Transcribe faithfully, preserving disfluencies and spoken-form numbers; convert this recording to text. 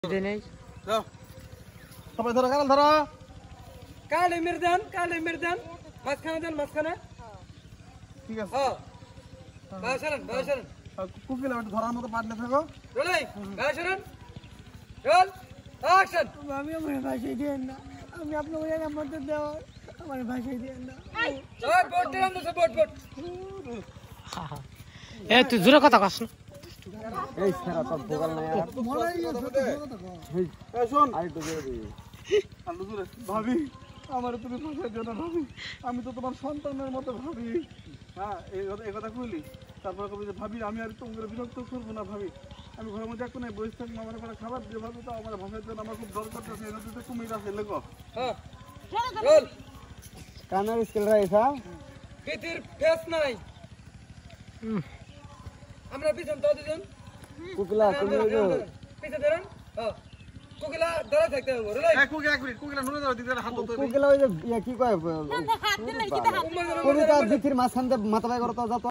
সবাই ধরো কাল ধরো কাল এমর দেন কাল এমর দেন মাঝখানে দেন মাঝখানে ঠিক আছে হ্যাঁ বাসরেন বাসরেন কুকিলা একটু ধরার মতো পারলে থাকো রোলাই বাসরেন রোল অ্যাকশন আমি আমার ভাষায় দিয়েন না আমি আপনার ওই নাম্বারটা দেওয়া আমার ভাষায় দিয়েন না ওই বোট দেন তো বোট বোট এ তুই জোরে কথা কস না এই সারা তোর ভোগাল না यार মলাই কথা এই শুন আই তো জোরে দিই আলু জোরে ভাবি আমার তুমি ভাষায় দিও না ভাবি আমি তো তোমার সন্তানের মতো ভাবি হ্যাঁ এই কথা এই কথা কইলি তারপর কবি যে ভাবি আমি আর তোমাকে বিরক্ত করব না ভাবি আমি ঘরের মধ্যে এখন বসে থাকি আমার কোনো খাবার দিয়ে ভাবি তো আমার ভাষার জন্য আমার খুব দরকার আছে এই নদীতে কুমির আছে লেগো হ্যাঁ রোল কানের স্কেল রাইছা ভিতর ফেস নাই আমরা পিছন তো দুজন কুকিলা তুমি ওই যে পিছে ধরেন হ্যাঁ কুকিলা ধরে থাকতে হবে রোলাই এক কুকি এক মিনিট কুকিলা নুরে দাও দিতে হাত তো কুকিলা ওই যে কি কয় হাত দিলে কি দেখা কবিতা ভিতির মাঝখান দিয়ে মাথা বাই করতে